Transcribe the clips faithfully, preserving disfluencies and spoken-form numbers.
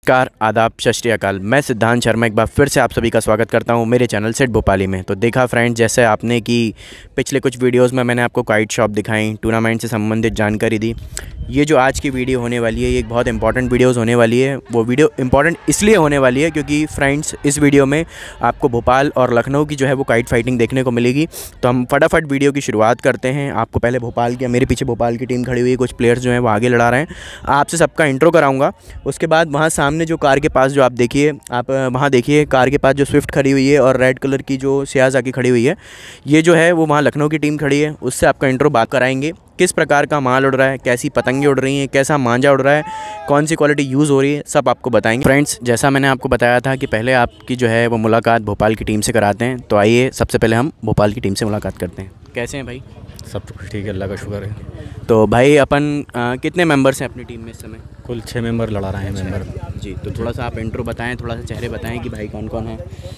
नमस्कार, आदाब, सत श्री अकाल। मैं सिद्धांत शर्मा एक बार फिर से आप सभी का स्वागत करता हूं मेरे चैनल सेट भोपाली में। तो देखा फ्रेंड्स, जैसे आपने कि पिछले कुछ वीडियोस में मैंने आपको काइट शॉप दिखाई, टूर्नामेंट से संबंधित जानकारी दी। ये जो आज की वीडियो होने वाली है, ये एक बहुत इंपॉर्टेंट वीडियोस होने वाली है। वो वीडियो इंपॉर्टेंट इसलिए होने वाली है क्योंकि फ्रेंड्स, इस वीडियो में आपको भोपाल और लखनऊ की जो है वो काइट फाइटिंग देखने को मिलेगी। तो हम फटाफट वीडियो की शुरुआत करते हैं। आपको पहले भोपाल की, मेरे पीछे भोपाल की टीम खड़ी हुई है, कुछ प्लेयर्स जो हैं वो आगे लड़ा रहे हैं। आपसे सबका इंट्रो कराऊँगा। उसके बाद वहाँ सामने जो कार के पास जो आप देखिए, आप वहाँ देखिए कार के पास जो स्विफ्ट खड़ी हुई है और रेड कलर की जो सियाज आके खड़ी हुई है, ये जो है वो वहाँ लखनऊ की टीम खड़ी है। उससे आपका इंट्रो बात कराएंगे, किस प्रकार का माल उड़ रहा है, कैसी पतंगे उड़ रही हैं, कैसा मांझा उड़ रहा है, कौन सी क्वालिटी यूज़ हो रही है, सब आपको बताएंगे। फ्रेंड्स, जैसा मैंने आपको बताया था कि पहले आपकी जो है वो मुलाकात भोपाल की टीम से कराते हैं, तो आइए सबसे पहले हम भोपाल की टीम से मुलाकात करते हैं। कैसे हैं भाई? सब तो ठीक है, अल्लाह का शुक्र है। तो भाई अपन आ, कितने मेंबर्स हैं अपनी टीम में इस समय? कुल छः मेंबर लड़ा रहे हैं। मेंबर जी, तो थोड़ा सा आप इंट्रो बताएं, थोड़ा सा चेहरे बताएं कि भाई कौन कौन है।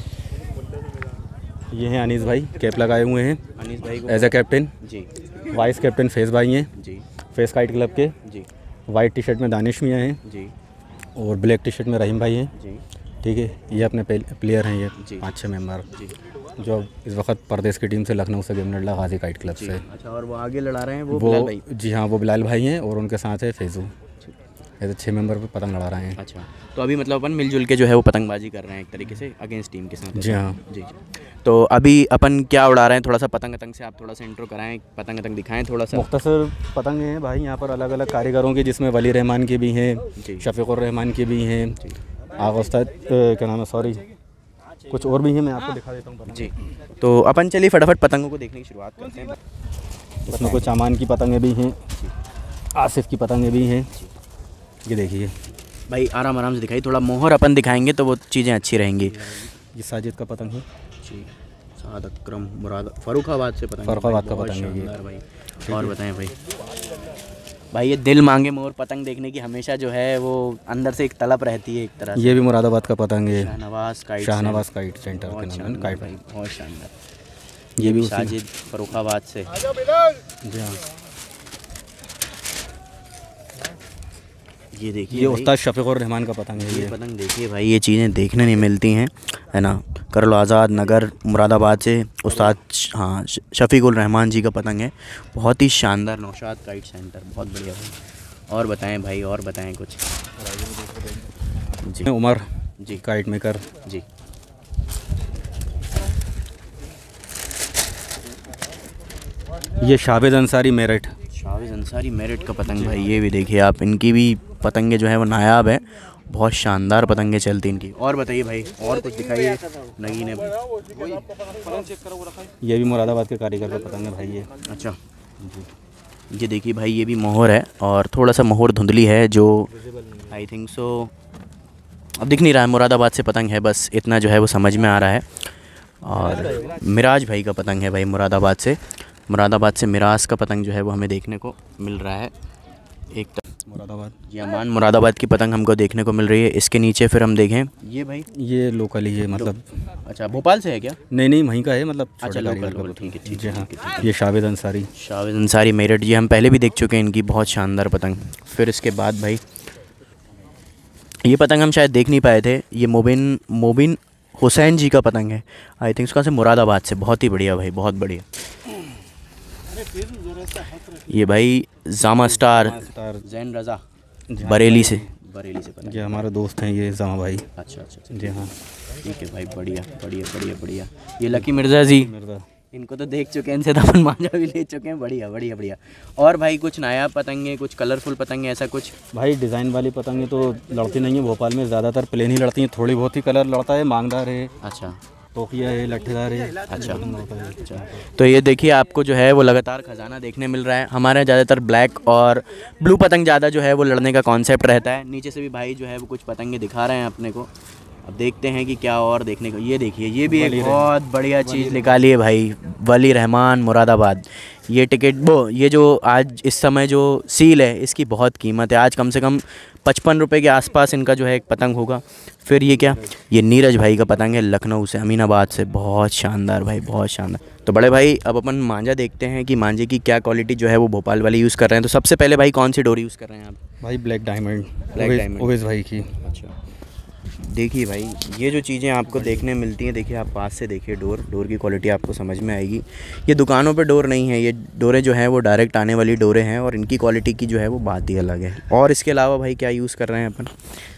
ये हैं अनीस भाई, कैप लगाए हुए हैं अनीस भाई को एज ए कैप्टन। जी वाइस कैप्टन फेस भाई हैं जी फेस काइट क्लब के। जी वाइट टी शर्ट में दानिश मियाँ हैं जी और ब्लैक टी शर्ट में रहीम भाई हैं। जी ठीक है, ये अपने प्लेयर हैं, ये जी। पाँच छः मेंबर जी जो इस वक्त परदेश की टीम से लखनऊ से गेम लड़ गाजी काइट क्लब जी। से। अच्छा, और वो आगे लड़ा रहे हैं वो वो बिलाल भाई? जी हाँ, वो बिलाल भाई हैं और उनके साथ है फैजू। ऐसे छः मेंबर पे पतंग लड़ा रहे हैं। अच्छा, तो अभी मतलब अपन मिलजुल के जो है वो पतंगबाजी कर रहे हैं एक तरीके से अगेंस्ट टीम के साथ। जी हाँ जी जी। तो अभी अपन क्या उड़ा रहे हैं, थोड़ा सा पतंग अतंग से आप थोड़ा सा इंट्रो कराएं, पतंग अतंग दिखाएं थोड़ा सा। मुख्तसर पतंगे हैं भाई यहाँ पर अलग अलग कारीगरों की, जिसमें वली रहमान की भी हैं, जी। शफीकुर रहमान की भी हैं, आगा उस्ताद क्या नाम है, सॉरी कुछ और भी हैं, मैं आपको दिखा देता हूँ पतंग। जी, तो अपन चलिए फटाफट पतंगों को देखने की शुरुआत करते हैं। इसमें कुछ अमान की पतंगे भी हैं, आसिफ की पतंगे भी हैं। ये देखिए भाई, आराम आराम से दिखाई, थोड़ा मोहर अपन दिखाएंगे तो वो चीज़ें अच्छी रहेंगी। ये साजिद का पतंग है जी, साद अकरम मुराद फरुखाबाद से पतंग। फरुखाबाद का बहुत पतंग है ये। शानदार भाई। और बताएं भाई। भाई, ये दिल मांगे मोर पतंग देखने की हमेशा जो है वो अंदर से एक तलब रहती है एक तरह से। ये भी मुरादाबाद का पतंग है, Shahnawaz kite Shahnawaz kite centre के बहुत नाम है शानदार काइट। भाई, बहुत शानदार। ये भी उसी- साजिद फरुखाबाद से। जी हाँ, ये देखिए ये भाई, उस्ताद शफीकुर रहमान का पतंग है। ये ये पतंग देखिए भाई, ये चीज़ें देखने नहीं मिलती हैं, है ना। करलो आज़ाद नगर मुरादाबाद से उस्ताद हाँ शफीकुल रहमान जी का पतंग है, बहुत ही शानदार। नौशाद काइट सेंटर, बहुत बढ़िया भाई। और बताएं भाई, और बताएं कुछ। जी उमर जी काइट मेकर। जी। ये शावेद अंसारी मेरठ। शावेज अंसारी मेरिट का पतंग भाई, ये भी देखिए आप, इनकी भी पतंगे जो है वो नायाब है, बहुत शानदार पतंगे चलती इनकी। और बताइए भाई, और कुछ दिखाइए नगीन है भाई। ये भी मुरादाबाद के कारीगर का पतंग है भाई ये। अच्छा, ये देखिए भाई, ये भी मोहर है और थोड़ा सा मोहर धुंधली है, जो आई थिंक सो अब दिख नहीं रहा है। मुरादाबाद से पतंग है, बस इतना जो है वो समझ में आ रहा है। और मिराज भाई का पतंग है भाई, मुरादाबाद से मुरादाबाद से मिराज का पतंग जो है वो हमें देखने को मिल रहा है। एक मुरादाबाद जी, अमान मुरादाबाद की पतंग हमको देखने को मिल रही है। इसके नीचे फिर हम देखें, ये भाई ये लोकल ही है, मतलब अच्छा भोपाल से है क्या? नहीं नहीं वहीं का है, मतलब अच्छा, छोटे लोकल कारीगर का लोकल, पतंग। ठीक है ठीक जी है हाँ, ठीक है। ये शावेद अंसारी। शावेद अंसारी मेरठ, ये हम पहले भी देख चुके हैं इनकी बहुत शानदार पतंग। फिर इसके बाद भाई, ये पतंग हम शायद देख नहीं पाए थे, ये मोबिन मोबिन हुसैन जी का पतंग है, आई थिंक उसका से मुरादाबाद से। बहुत ही बढ़िया भाई, बहुत बढ़िया। ये भाई जामा स्टार स्टार जैन रज़ा बरेली से बरेली से पतंग। ये हमारे दोस्त हैं, ये जामा भाई। अच्छा अच्छा अच्छा, जी हाँ, ठीक है भाई, बढ़िया बढ़िया बढ़िया बढ़िया। ये लकी मिर्ज़ा जी, मिर्जा। इनको तो देख चुके हैं, इनसे तो अपन मांझा भी ले चुके हैं। बढ़िया बढ़िया बढ़िया। और भाई कुछ नया पतंगे, कुछ कलरफुल पतंगे, ऐसा कुछ? भाई डिज़ाइन वाली पतंगे तो लड़ती नहीं है भोपाल में, ज़्यादातर प्लेन ही लड़ती हैं। थोड़ी बहुत ही कलर लड़ता है, मांगदार है, अच्छा तोकिया है, लट्ठेदार है। अच्छा अच्छा, तो ये देखिए, आपको जो है वो लगातार खजाना देखने मिल रहा है। हमारे यहाँ ज़्यादातर ब्लैक और ब्लू पतंग ज़्यादा जो है वो लड़ने का कॉन्सेप्ट रहता है। नीचे से भी भाई जो है वो कुछ पतंगे दिखा रहे हैं अपने को। अब देखते हैं कि क्या और देखने को। ये देखिए, ये भी एक बहुत बढ़िया चीज़ निकाली है भाई, वली रहमान मुरादाबाद। ये टिकट वो ये जो आज इस समय जो सील है, इसकी बहुत कीमत है। आज कम से कम पचपन रुपये के आसपास इनका जो है एक पतंग होगा। फिर ये क्या, ये नीरज भाई का पतंग है, लखनऊ से, अमीनाबाद से, बहुत शानदार भाई, बहुत शानदार। तो बड़े भाई, अब अपन मांझा देखते हैं कि मांझे की क्या क्वालिटी जो है वो भोपाल वाले यूज़ कर रहे हैं। तो सबसे पहले भाई कौन सी डोरी यूज़ कर रहे हैं आप? भाई black diamond, black diamond Owais भाई की। अच्छा, देखिए भाई, ये जो चीज़ें आपको देखने मिलती हैं, देखिए आप पास से देखिए डोर डोर की क्वालिटी आपको समझ में आएगी। ये दुकानों पे डोर नहीं है, ये डोरें जो हैं वो डायरेक्ट आने वाली डोरें हैं और इनकी क्वालिटी की जो है वो बात ही अलग है। और इसके अलावा भाई क्या यूज़ कर रहे हैं अपन?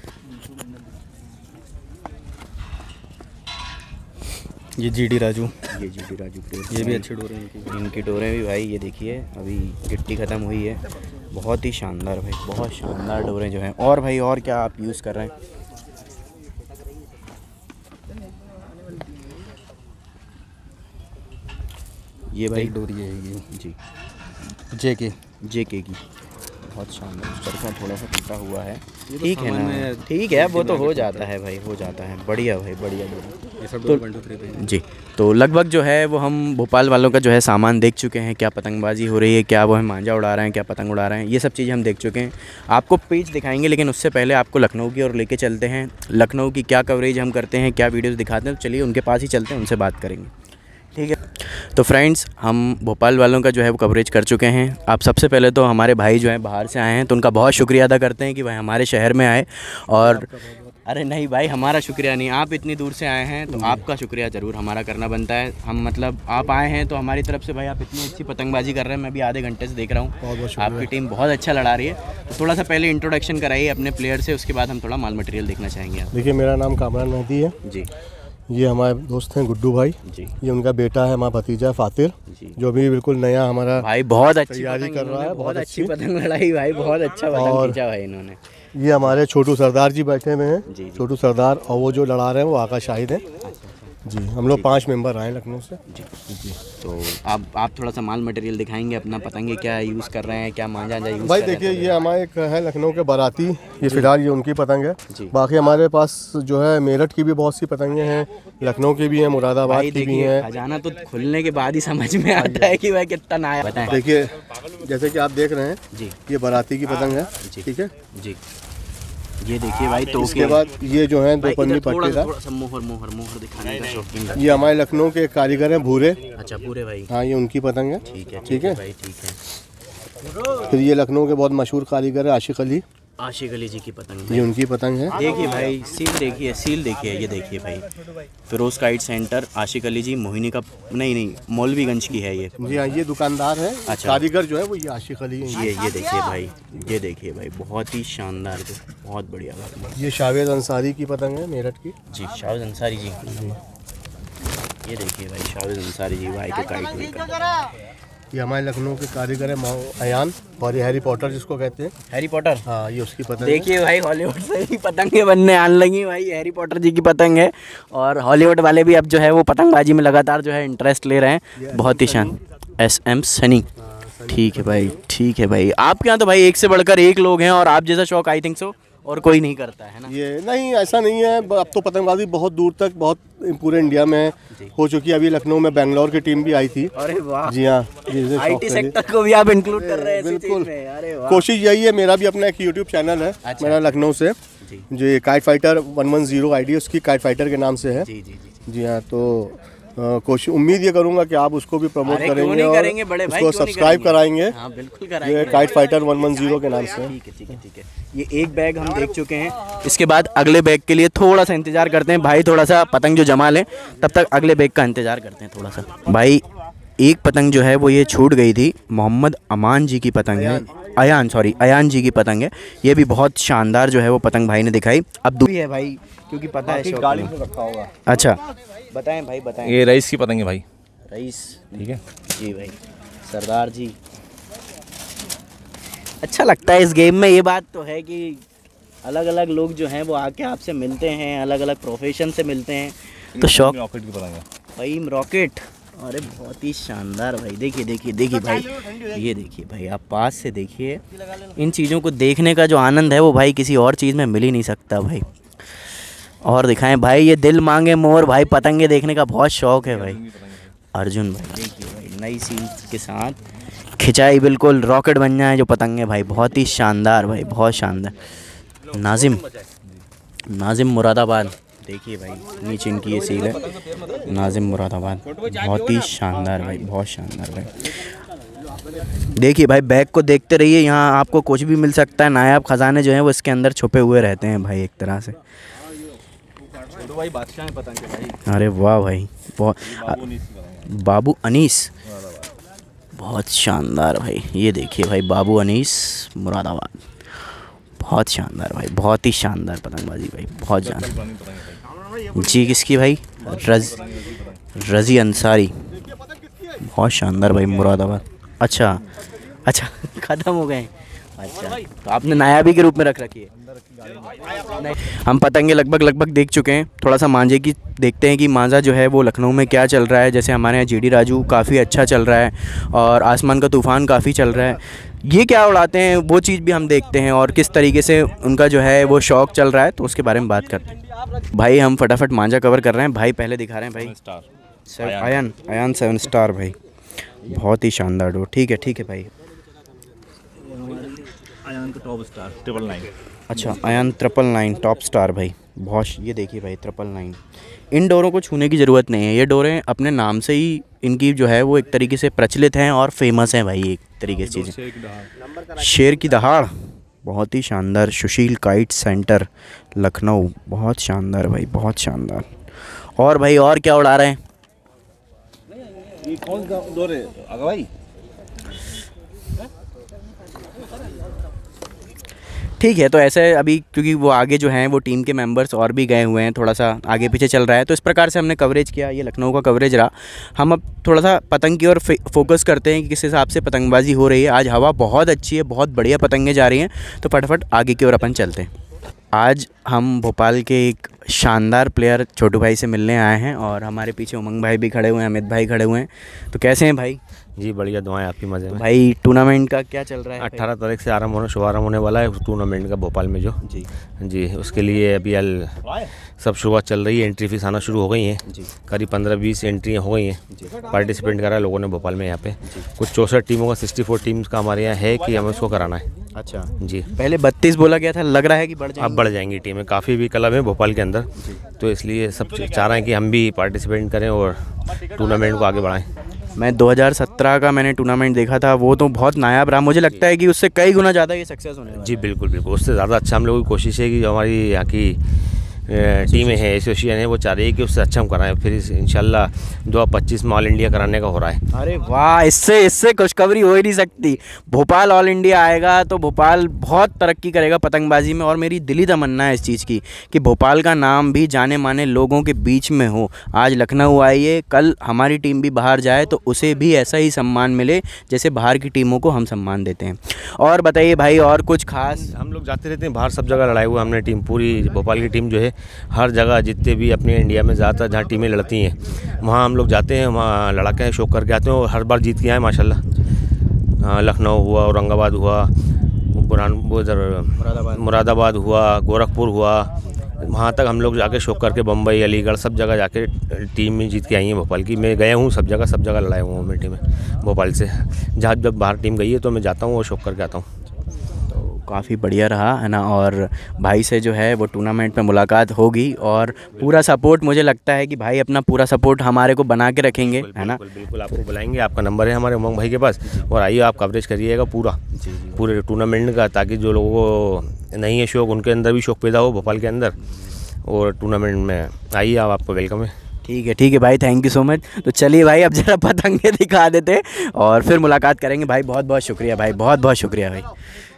ये जी डी राजू, ये जी डी राजू प्लेस, ये भी अच्छी डोर है इनकी। इनकी डोरें भी भाई ये देखिए अभी गिट्टी ख़त्म हुई है, बहुत ही शानदार भाई, बहुत शानदार डोरें जो हैं। और भाई और क्या आप यूज़ कर रहे हैं? ये भाई डोरी है ये जी जे के जे के की, बहुत शानदार। चरखा थोड़ा सा टूटा हुआ है, ये तो ठीक है सामान ना, में ठीक है, वो तो आगे हो टूटा जाता है भाई, हो जाता है। बढ़िया भाई, बढ़िया डोरी। ये सब तो वन टू थ्री पे है। जी, तो लगभग जो है वो हम भोपाल वालों का जो है सामान देख चुके हैं। क्या पतंगबाजी हो रही है, क्या वो है मांझा उड़ा रहे हैं, क्या पतंग उड़ा रहे हैं, ये सब चीज़ें हम देख चुके हैं। आपको पेज दिखाएंगे, लेकिन उससे पहले आपको लखनऊ की ओर लेके चलते हैं। लखनऊ की क्या कवरेज हम करते हैं, क्या वीडियोज़ दिखाते हैं, तो चलिए उनके पास ही चलते हैं, उनसे बात करेंगे, ठीक है। तो फ्रेंड्स, हम भोपाल वालों का जो है वो कवरेज कर चुके हैं। आप सबसे पहले तो हमारे भाई जो हैं बाहर से आए हैं, तो उनका बहुत शुक्रिया अदा करते हैं कि भाई हमारे शहर में आए। और अरे नहीं भाई, हमारा शुक्रिया नहीं, आप इतनी दूर से आए हैं तो आपका शुक्रिया ज़रूर हमारा करना बनता है। हम मतलब आप आए हैं तो हमारी तरफ से भाई आप इतनी अच्छी पतंगबाजी कर रहे हैं, मैं भी आधे घंटे से देख रहा हूँ, आपकी टीम बहुत अच्छा लड़ा रही है। तो थोड़ा सा पहले इंट्रोडक्शन कराइए अपने प्लेयर से, उसके बाद हम थोड़ा माल मटेरियल देखना चाहेंगे आप। देखिए, मेरा नाम कामरान मेहदी है जी। ये हमारे दोस्त हैं गुड्डू भाई जी। ये उनका बेटा है, हमारा भतीजा फातिर जी। जो भी बिल्कुल नया हमारा भाई बहुत अच्छी तैयारी पतंग कर रहा है, इन्होंने, बहुत अच्छी अच्छी। पतंग लड़ाई भाई, बहुत अच्छा पतंग और खींचा भाई इन्होंने। ये हमारे छोटू सरदार जी बैठे हुए हैं। जी, जी। छोटू सरदार, और वो जो लड़ा रहे हैं वो आका शाहिद हैं। जी, हम लोग पांच मेंबर आए लखनऊ से। जी जी। तो आप आप थोड़ा सा माल मटेरियल दिखाएंगे अपना, पतंगे क्या यूज़ कर रहे हैं, क्या मांझा जा यूज़ भाई कर रहे देखिए, हैं? ये हमारे एक है लखनऊ के बाराती, ये फिलहाल ये उनकी पतंग है। जी। बाकी हमारे पास जो है मेरठ की भी बहुत सी पतंगे हैं, लखनऊ की भी हैं, मुरादाबाद भाई की भी देखिए, हैं। खजाना तो खुलने के बाद ही समझ में आता है कि भाई कितना नया। बताएं। देखिए, जैसे कि आप देख रहे हैं, जी ये बाराती की पतंग है, जी। ठीक है। जी, ये देखिए भाई, तो इसके बाद ये जो है दो पन्नी थोड़ा पट्टेदार, थोड़ा सा मोहर मोहर मोहर दिखाने का शौकीन ये हमारे लखनऊ के एक कारीगर हैं भूरे। अच्छा, पूरे भाई, हाँ, ये उनकी पतंग है। ठीक है ठीक है। भाई, ठीक है। फिर ये लखनऊ के बहुत मशहूर कारीगर है आशिक अली, आशिक अली जी की पतंग ये उनकी पतंग है। देखिए भाई, सील देखिए, सील देखिए, ये देखिए भाई, फिरोज काइट सेंटर, आशिक अली जी, मोहिनी का, नहीं नहीं मौलवीगंज की है ये। जी हाँ, ये दुकानदार है। अच्छा। कारीगर जो है वो ये आशिक अली है। ये ये देखिए भाई, ये देखिए भाई, बहुत ही शानदार, जो बहुत बढ़िया बात। ये शावेद अंसारी की पतंग है मेरठ की। जी, शावेद अंसारी जी, ये देखिए भाई, शावेद अंसारी जी भाई के काइट मेकर। ये हमारे लखनऊ के कारीगर है मौ- अयान, और ये हैरी पॉटर जिसको कहते हैं। हैरी पॉटर, हाँ, ये उसकी पतंग है। देखिए भाई, हॉलीवुड से ही पतंगे बनने आने लगी भाई, हैरी पॉटर जी की पतंग है। और हॉलीवुड वाले भी अब जो है वो पतंगबाजी में लगातार जो है इंटरेस्ट ले रहे हैं, बहुत ही शान। एस एम सनी, ठीक है भाई, ठीक है भाई। आपके यहाँ तो भाई एक से बढ़कर एक लोग हैं, और आप जैसा शौक आई थिंक सो और कोई नहीं करता है ना। ये नहीं, ऐसा नहीं है। अब तो पतंगबाजी बहुत दूर तक, बहुत पूरे इंडिया में हो चुकी है। अभी लखनऊ में बेंगलोर की टीम भी आई थी। अरे वाह, जी हाँ, जिसे शौक आईटी है। सेक्टर को भी आप इंक्लूड कर रहे हैं ऐसी बिल्कुल। चीज़ में। अरे वाह, कोशिश यही है। मेरा भी अपना एक यूट्यूब चैनल है, अच्छा। मेरा लखनऊ से, जी जो ये kite fighter one one zero I D उसकी काइट फाइटर के नाम से है। जी जी जी। जी हाँ, तो अ, कोशिश उम्मीद ये करूंगा कि आप उसको भी प्रमोट अरे क्यों करेंगे नहीं और करेंगे बड़े भाई, उसको क्यों नहीं सब्सक्राइब करेंगे? कराएंगे। हाँ बिल्कुल ये कराएंगे। Kite fighter one one zero के नाम से। ठीक है ठीक है ठीक है। ये एक बैग हम देख चुके हैं, इसके बाद अगले बैग के लिए थोड़ा सा इंतजार करते हैं भाई, थोड़ा सा पतंग जो जमा लें, तब तक अगले बैग का इंतजार करते हैं थोड़ा सा। भाई एक पतंग जो है वो ये छूट गई थी, मोहम्मद अमान जी की पतंग है, अयान सॉरी अयान जी की पतंग है। ये भी बहुत शानदार जो है वो पतंग भाई ने दिखाई। अब दूसरी है भाई, क्योंकि पता है शौक गाड़ी में। में रखा होगा। अच्छा बताएं भाई, बताएं। ये रईस की पतंग है भाई, रईस, ठीक है। जी भाई, सरदार जी। अच्छा लगता है इस गेम में, ये बात तो है कि अलग अलग लोग जो हैं वो आके आपसे मिलते हैं, अलग अलग प्रोफेशन से मिलते हैं, तो शौक। रॉकेट की पतंग है भाई रॉकेट, अरे बहुत ही शानदार भाई। देखिए देखिए देखिए भाई, ये देखिए भाई, आप पास से देखिए, इन चीज़ों को देखने का जो आनंद है वो भाई किसी और चीज़ में मिल ही नहीं सकता भाई। और दिखाएं भाई, ये दिल मांगे मोर भाई, पतंगे देखने का बहुत शौक है भाई। अर्जुन भाई, देखिए भाई, नई सीन के साथ खिंचाई, बिल्कुल रॉकेट बन जाए जो पतंगे भाई, बहुत ही शानदार भाई, बहुत शानदार। नाजिम, नाजिम मुरादाबाद, देखिए भाई नीचे इनकी ये सील है, नाजिम मुरादाबाद, बहुत ही शानदार भाई, बहुत शानदार भाई। देखिए भाई, बैग को देखते रहिए, यहाँ आपको कुछ भी मिल सकता है, नायाब ख़जाने जो हैं वो इसके अंदर छुपे हुए रहते हैं भाई, एक तरह से। तो भाई बादशाह पतंग के भाई। अरे वाह भाई, बहुत बाबू अनीस, बहुत शानदार भाई। ये देखिए भाई, बाबू अनीस मुरादाबाद, बहुत शानदार भाई, बहुत ही शानदार पतंगबाजी भाई, बहुत शानदार। जी किसकी भाई? रज रज़ी अंसारी, बहुत शानदार भाई, मुरादाबाद। अच्छा अच्छा ख़त्म हो गए। अच्छा, तो आपने नायाबी के रूप में रख रखी है। नहीं, हम पतंगे लगभग लगभग देख चुके हैं। थोड़ा सा मांझे की देखते हैं कि मांझा जो है वो लखनऊ में क्या चल रहा है। जैसे हमारे यहाँ जीडी राजू काफ़ी अच्छा चल रहा है और आसमान का तूफ़ान काफ़ी चल रहा है। ये क्या उड़ाते हैं वो चीज़ भी हम देखते हैं और किस तरीके से उनका जो है वो शौक़ चल रहा है, तो उसके बारे में बात करते हैं। भाई हम फटाफट मांझा कवर कर रहे हैं। भाई पहले दिखा रहे हैं भाई star Ayan Ayan seven star भाई, बहुत ही शानदार डोर। ठीक है ठीक है भाई। आयन का टॉप स्टार ट्रिपल नाइन। अच्छा, Ayan triple nine top star भाई, बहुत। ये देखिए भाई ट्रिपल नाइन। इन डोरों को छूने की ज़रूरत नहीं है। ये डोरें अपने नाम से ही इनकी जो है वो एक तरीके से प्रचलित हैं और फेमस हैं भाई, एक तरीके से चीज़ें। शेर की दहाड़, बहुत ही शानदार। सुशील काइट सेंटर लखनऊ, बहुत शानदार भाई, बहुत शानदार। और भाई और क्या उड़ा रहे हैं? ये कौन सा डोर है आगा भाई? ठीक है, तो ऐसे अभी क्योंकि वो आगे जो हैं वो टीम के मेंबर्स और भी गए हुए हैं, थोड़ा सा आगे पीछे चल रहा है, तो इस प्रकार से हमने कवरेज किया। ये लखनऊ का कवरेज रहा। हम अब थोड़ा सा पतंग की ओर फोकस करते हैं कि किस हिसाब से पतंगबाजी हो रही है। आज हवा बहुत अच्छी है, बहुत बढ़िया पतंगें जा रही हैं, तो फटाफट आगे की ओर अपन चलते हैं। आज हम भोपाल के एक शानदार प्लेयर छोटू भाई से मिलने आए हैं और हमारे पीछे उमंग भाई भी खड़े हुए हैं, अमित भाई खड़े हुए हैं। तो कैसे हैं भाई? जी बढ़िया, दुआएं आपकी मज़े में। भाई टूर्नामेंट का क्या चल रहा है? अट्ठारह तारीख से आरंभ होने शुभारंभ होने वाला है टूर्नामेंट का भोपाल में जो जी जी उसके लिए अभी अल सब शुरुआत चल रही है। एंट्री फीस आना शुरू हो गई हैं, करीब पंद्रह बीस एंट्रियाँ हो गई हैं। पार्टिसिपेंट करा है लोगों ने भोपाल में यहाँ पे। कुछ चौंसठ टीमों का सिक्सटी फोर टीम्स का हमारे यहाँ है कि हमें उसको कराना है। अच्छा जी, पहले बत्तीस बोला गया था, लग रहा है कि बढ़ जाएंगे। अब बढ़ जाएंगी टीमें, काफ़ी भी क्लब है भोपाल के अंदर, तो इसलिए सब चाह रहे हैं कि हम भी पार्टिसिपेट करें और टूर्नामेंट को आगे बढ़ाएं। मैं दो हज़ार सत्रह का मैंने टूर्नामेंट देखा था, वो तो बहुत नायाब रहा। मुझे लगता है कि उससे कई गुना ज़्यादा ये सक्सेस होने वाला है। जी बिल्कुल बिल्कुल, उससे ज़्यादा अच्छा हम लोगों की कोशिश है कि जो हमारी यहाँ की टीमें हैं, एसोसिएशन है, वो चाह रही है कि उससे अच्छा हम कराएं। फिर इंशाल्लाह दो हज़ार पच्चीस में ऑल इंडिया कराने का हो रहा है। अरे वाह, इससे इससे खुशखबरी हो ही नहीं सकती। भोपाल ऑल इंडिया आएगा तो भोपाल बहुत तरक्की करेगा पतंगबाजी में, और मेरी दिली तमन्ना है इस चीज़ की कि भोपाल का नाम भी जाने माने लोगों के बीच में हो। आज लखनऊ आइए, कल हमारी टीम भी बाहर जाए तो उसे भी ऐसा ही सम्मान मिले जैसे बाहर की टीमों को हम सम्मान देते हैं। और बताइए भाई, और कुछ खास? हम लोग जाते रहते हैं बाहर, सब जगह लड़ाई हुआ हमने। टीम पूरी भोपाल की टीम जो है हर जगह, जितने भी अपने इंडिया में ज़्यादातर जहाँ टीमें लड़ती हैं वहाँ हम लोग जाते हैं, वहाँ लड़ा के शो करके आते हैं और हर बार जीत के आए माशाल्लाह। लखनऊ हुआ, औरंगाबाद हुआ, बुरान वो इधर मुरादाबाद मुरादाबाद हुआ, गोरखपुर हुआ, वहाँ तक हम लोग जाके शो करके बम्बई, अलीगढ़ सब जगह जाके टीम में जीत के आई हैं भोपाल की। मैं गया हूँ सब जगह, सब जगह लड़ाया हुआ हूँ मेरी टीमें भोपाल से। जहाँ जब बाहर टीम गई है तो मैं जाता हूँ और शो करके आता हूँ। काफ़ी बढ़िया रहा है ना। और भाई से जो है वो टूर्नामेंट में मुलाकात होगी और पूरा सपोर्ट, मुझे लगता है कि भाई अपना पूरा सपोर्ट हमारे को बना के रखेंगे, है ना? बिल्कुल बिल्कुल, आपको बुलाएंगे, आपका नंबर है हमारे उमंग भाई के पास, और आइए आप कवरेज करिएगा पूरा पूरे टूर्नामेंट का, ताकि जो लोगों को नहीं है शौक उनके अंदर भी शौक पैदा हो भोपाल के अंदर, और टूर्नामेंट में आइए आप, आपको वेलकम है। ठीक है ठीक है भाई, थैंक यू सो मच। तो चलिए भाई, अब जरा पतंगे दिखा देते और फिर मुलाकात करेंगे। भाई बहुत बहुत शुक्रिया भाई, बहुत बहुत शुक्रिया भाई।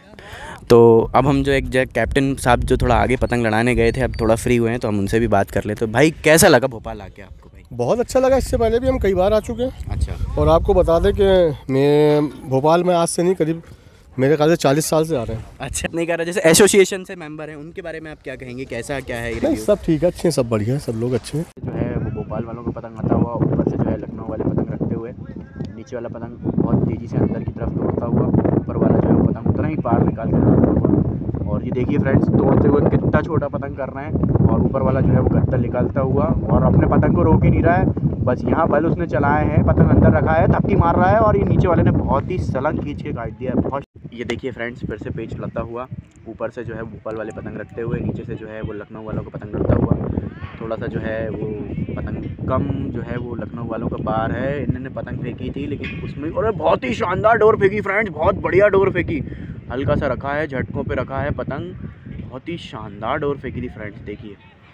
तो अब हम जो एक जगह कैप्टन साहब जो थोड़ा आगे पतंग लड़ाने गए थे, अब थोड़ा फ्री हुए हैं तो हम उनसे भी बात कर ले। तो भाई कैसा लगा भोपाल आके आपको? भाई बहुत अच्छा लगा, इससे पहले भी हम कई बार आ चुके हैं। अच्छा। और आपको बता दें कि मैं भोपाल में आज से नहीं, करीब मेरे ख्याल से चालीस साल से आ रहे हैं। अच्छा, नहीं कह रहा, जैसे एसोसिएशन से मेंबर हैं उनके बारे में आप क्या कहेंगे? कैसा क्या है? नहीं, सब ठीक है, अच्छे हैं, सब बढ़िया है, सब लोग अच्छे हैं। जो है वो भोपाल वालों का पतंग आता हुआ, ऊपर से जो है लखनऊ वाले पतंग रखते हुए, नीचे वाला पतंग बहुत तेज़ी से अंदर की तरफ दौड़ता हुआ, ऊपर वाला जो है पतंग उतना ही पार निकाल कर आता हुआ। और ये देखिए फ्रेंड्स, तोड़ते हुए कितना छोटा पतंग कर रहे हैं, और ऊपर वाला जो है वो गत्ता निकालता हुआ, और अपने पतंग को रोक ही नहीं रहा है, बस यहाँ बल उसने चलाए हैं, पतंग अंदर रखा है, थपकी मार रहा है, और ये नीचे वाले ने बहुत ही सलंग खींच के काट दिया है। बहुत ये देखिए फ्रेंड्स, फिर से पेच लता हुआ, ऊपर से जो है भोपाल वाले पतंग रखते हुए, नीचे से जो है वो लखनऊ वालों का पतंग रखता हुआ। थोड़ा सा जो है वो पतंग कम जो है वो लखनऊ वालों का पार है। इन्होंने पतंग फेंकी थी लेकिन उसमें, और बहुत ही शानदार डोर फेंकी फ्रेंड्स, बहुत बढ़िया डोर फेंकी। हल्का सा रखा है, झटकों पे रखा है पतंग, बहुत ही शानदार डोर फेंकी थी फ्रेंड्स। देखिए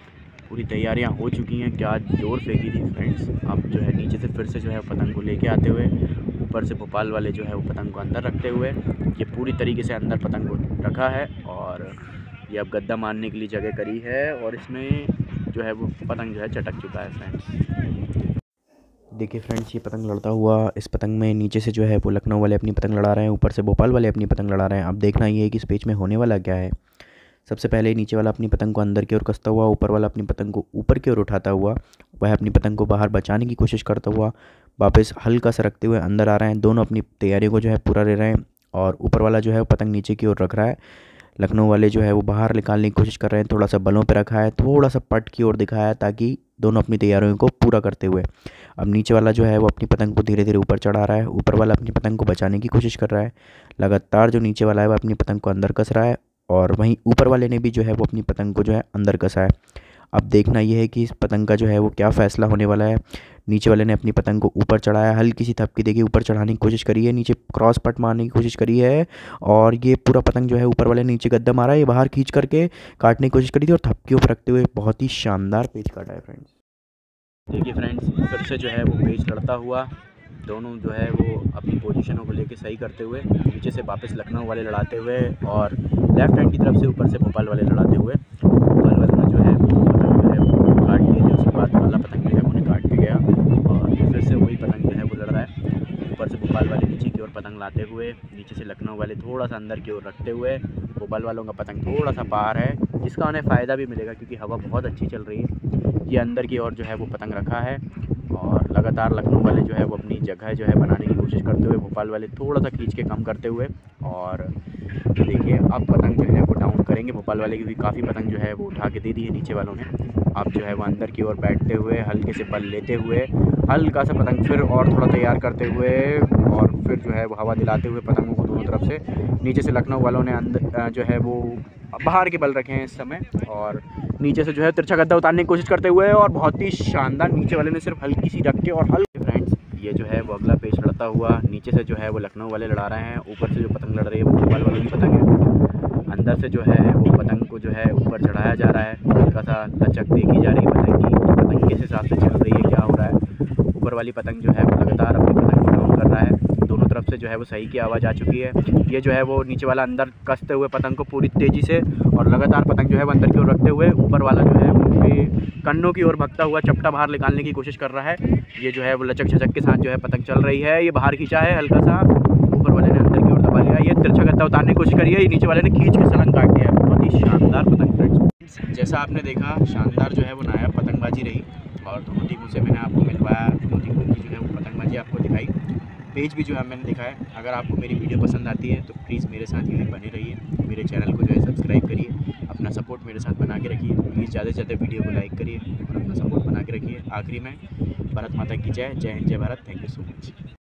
पूरी तैयारियां हो चुकी हैं। क्या जोर फेंकी थी फ्रेंड्स। अब जो है नीचे से फिर से जो है पतंग को लेके आते हुए ऊपर से भोपाल वाले जो है वो पतंग को अंदर रखते हुए ये पूरी तरीके से अंदर पतंग को रखा है और ये अब गद्दा मारने के लिए जगह करी है और इसमें जो है वो पतंग जो है चटक चुका है फ्रेंड्स। देखिए फ्रेंड्स, ये पतंग लड़ता हुआ, इस पतंग में नीचे से जो है वो लखनऊ वाले अपनी पतंग लड़ा रहे हैं, ऊपर से भोपाल वाले अपनी पतंग लड़ा रहे हैं। अब देखना ये है कि इस पेच में होने वाला क्या है। सबसे पहले नीचे वाला अपनी पतंग को अंदर की ओर कसता हुआ, ऊपर वाला अपनी पतंग को ऊपर की ओर उठाता हुआ, वह अपनी पतंग को बाहर बचाने की कोशिश करता हुआ वापस हल्का सा रखते हुए अंदर आ रहे हैं। दोनों अपनी तैयारियों को जो है पूरा ले रहे हैं और ऊपर वाला जो है वो पतंग नीचे की ओर रख रहा है। लखनऊ वाले जो है वो बाहर निकालने की कोशिश कर रहे हैं, थोड़ा सा बलों पे रखा है, थोड़ा सा पट की ओर दिखाया है ताकि दोनों अपनी तैयारियों को पूरा करते हुए। अब नीचे वाला जो है वो अपनी पतंग को धीरे धीरे ऊपर चढ़ा रहा है, ऊपर वाला अपनी पतंग को बचाने की कोशिश कर रहा है। लगातार जो नीचे वाला है वो अपनी पतंग को अंदर कस रहा है और वहीं ऊपर वाले ने भी जो है वो अपनी पतंग को जो है अंदर कसा है। अब देखना यह है कि इस पतंग का जो है वो क्या फ़ैसला होने वाला है। नीचे वाले ने अपनी पतंग को ऊपर चढ़ाया, हल्की सी थपकी देके ऊपर चढ़ाने की कोशिश करी है, नीचे क्रॉस पट मारने की कोशिश करी है और ये पूरा पतंग जो है ऊपर वाले ने नीचे गद्दा मारा है, ये बाहर खींच करके काटने की कोशिश करी थी और थपकियों पर रखते हुए बहुत ही शानदार पेच काटा है फ्रेंड्स। देखिए फ्रेंड्स, फिर से जो है वो पेच लड़ता हुआ, दोनों जो है वो अपनी पोजीशनों को लेके सही करते हुए नीचे से वापस लखनऊ वाले लड़ाते हुए और लेफ्ट हैंड की तरफ से ऊपर से भोपाल वाले लड़ाते हुए भोपाल वाले ने जो है वो पतंग जो है वो काट दिए थे। उसके बाद वाला पतंग जो है उन्हें काट के गया और फिर से वही पतंग जो है वो लड़ रहा है। ऊपर से भोपाल वाले नीचे की ओर पतंग लाते हुए, नीचे से लखनऊ वाले थोड़ा सा अंदर की ओर रखते हुए, भोपाल वालों का पतंग थोड़ा सा पार है जिसका उन्हें फ़ायदा भी मिलेगा क्योंकि हवा बहुत अच्छी चल रही है। ये अंदर की ओर जो है वो पतंग रखा है और लगातार लखनऊ वाले जो है वो अपनी जगह जो है बनाने की कोशिश करते हुए, भोपाल वाले थोड़ा सा खींच के कम करते हुए और देखिए अब पतंग जो है वो डाउन करेंगे। भोपाल वाले की भी काफ़ी पतंग जो है वो उठा के दे दी है नीचे वालों ने। अब जो है वो अंदर की ओर बैठते हुए हल्के से बल लेते हुए हल्का सा पतंग फिर और थोड़ा तैयार करते हुए और फिर जो है वो हवा दिलाते हुए पतंगों को दोनों तरफ से नीचे से लखनऊ वालों ने अंदर जो है वो बाहर के बल रखे हैं इस समय और नीचे से जो है तिरछा गद्दा उतारने की कोशिश करते हुए और बहुत ही शानदार नीचे वाले ने सिर्फ हल्की सी रख के और हल्के फ्रेंड्स ये जो है वो अगला पेच लड़ता हुआ, नीचे से जो है वो लखनऊ वाले लड़ा रहे हैं, ऊपर से जो पतंग लड़ रही है वो भोपाल वालों की पतंग है। अंदर से जो है वो पतंग को जो है ऊपर चढ़ाया जा रहा है, हल्का सा लचक देखी जा रही है पतंग की, पतंग किस हिसाब से चल रही है, क्या हो रहा है। ऊपर वाली पतंग जो है वो लगातार अपनी पतंग को डाउन कर रहा है, दोनों तरफ से जो है वो सही की आवाज़ आ चुकी है। ये जो है वो नीचे वाला अंदर कसते हुए पतंग को पूरी तेज़ी से और लगातार पतंग जो है वो अंदर की ओर रखते हुए, ऊपर वाला जो है उनके कन्नों की ओर भगता हुआ चपटा बाहर निकालने की कोशिश कर रहा है। ये जो है वो लचक झचक के साथ जो है पतंग चल रही है, ये बाहर खींचा है हल्का सा, ऊपर वाले ने अंदर की ओर दबा लिया, ये तिरछा गद्दा उतारने की कोशिश करी है, ये नीचे वाले ने खींच के सलंग काट दिया है। बहुत ही शानदार पतंग फ्रेंड्स, जैसा आपने देखा शानदार जो है वो नायाब पतंगबाजी रही और दोनों टीमों से मैंने आपको मिलवाया, दोनों टीमों की जो है वो पतंगबाजी आपको दिखाई, पेज भी जो है मैंने दिखाया। अगर आपको मेरी वीडियो पसंद आती है तो प्लीज़ मेरे साथ यूँ ही बने रहिए, मेरे चैनल को जो है सब्सक्राइब करिए, अपना सपोर्ट मेरे साथ बना के रखिए, प्लीज़ ज़्यादा से ज़्यादा वीडियो को लाइक करिए और अपना सपोर्ट बना के रखिए। आखिरी में भारत माता की जय, जय हिंद, जय Bharat. Thank you so much.